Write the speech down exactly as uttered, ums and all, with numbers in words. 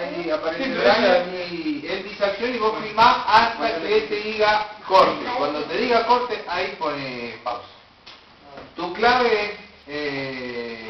ahí aparecerá y él dice acción y vos filmás hasta que él te diga corte. Cuando te diga corte, ahí pone pausa. Tu clave es... Eh,